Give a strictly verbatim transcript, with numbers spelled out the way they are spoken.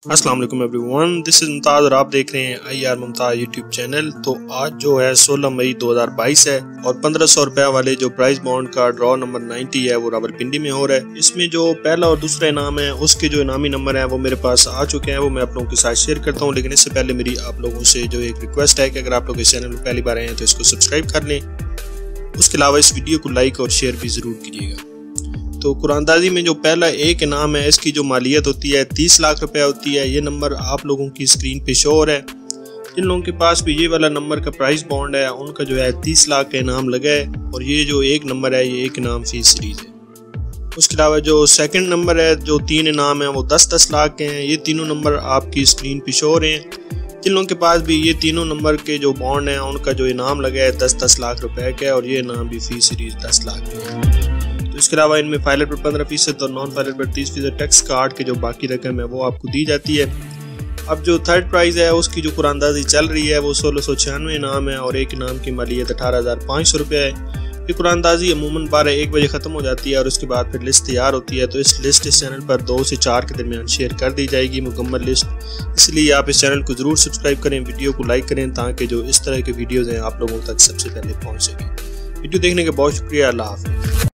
अस्सलाम वालेकुम everyone, this is Mumtaz और आप देख रहे हैं I R Mumtaz YouTube channel. तो आज जो है सोलह मई दो हज़ार बाईस है और पंद्रह सौ रुपए वाले जो प्राइस बॉन्ड का ड्रॉ नंबर नब्बे है वो रावलपिंडी में हो रहा है। इसमें जो पहला और दूसरा इनाम है उसके जो इनामी नंबर है वो मेरे पास आ चुके हैं, वो मैं आप लोगों के साथ शेयर करता हूँ। लेकिन इससे पहले मेरी आप लोगों से जो एक रिक्वेस्ट है कि अगर आप लोग इस चैनल में पहली बार आए हैं तो इसको सब्सक्राइब कर लें। उसके अलावा इस वीडियो को लाइक और शेयर भी जरूर कीजिएगा। तो कुरानदाजी में जो पहला एक इनाम है इसकी जो मालियत होती है तीस लाख रुपए होती है। ये नंबर आप लोगों की स्क्रीन पे शो हो रहा है। जिन लोगों के पास भी ये वाला नंबर का प्राइस बॉन्ड है उनका जो है तीस लाख का इनाम लगा है और ये जो एक नंबर है ये एक इनाम फीस सीरीज है। उसके अलावा जो सेकंड नंबर है, जो तीन इनाम है वो दस दस लाख के हैं। ये तीनों नंबर आपकी स्क्रीन पे शो हो रहे हैं। जिन लोगों के पास भी ये तीनों नंबर के जो बॉन्ड है उनका जो इनाम लगा है दस दस लाख रुपए का है और ये इनाम भी फीस सीरीज दस लाख के है। तो इसके अलावा इनमें फाइलर पर पंद्रह फीसद और नॉन फाइलर पर तीस फीसद टैक्स कार्ड के जो बाकी रकम है वो आपको दी जाती है। अब जो थर्ड प्राइज है उसकी जो कुरानदाजी चल रही है वो सोलह सौ छियानवे इनाम है और एक इनाम की मालियत अठारह हज़ार पाँच सौ रुपये है। ये कुरानदाजी अमूमन बारह एक बजे ख़त्म हो जाती है और उसके बाद फिर लिस्ट तैयार होती है। तो इस लिस्ट इस चैनल पर दो से चार के दरमियान शेयर कर दी जाएगी मुकम्मल लिस्ट। इसलिए आप इस चैनल को ज़रूर सब्सक्राइब करें, वीडियो को लाइक करें ताकि जो इस तरह के वीडियोज़ हैं आप लोगों तक सबसे पहले पहुँच सकें। वीडियो देखने के बहुत शुक्रिया। अल्लाह हाफ़िज़।